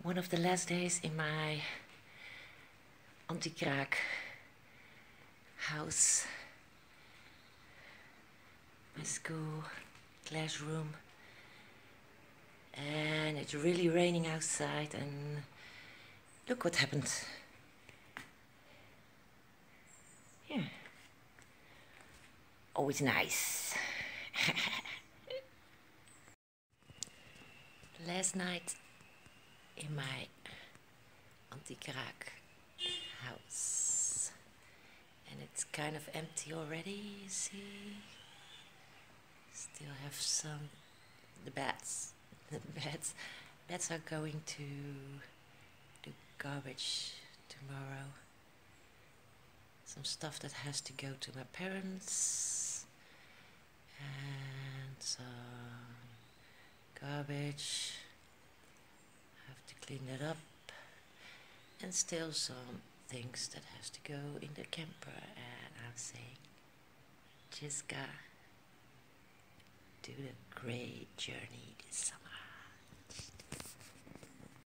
one of the last days in my Auntie Kraak house, my school classroom, and it's really raining outside, and look what happened. Yeah, always nice. Last night in my Auntie Kraak house, and it's kind of empty already, you see. Still have some, the bats are going to do garbage tomorrow. Some stuff that has to go to my parents, and some garbage, have to clean it up, and still some things that has to go in the camper. And I'm saying, Jiska, do a great journey this summer.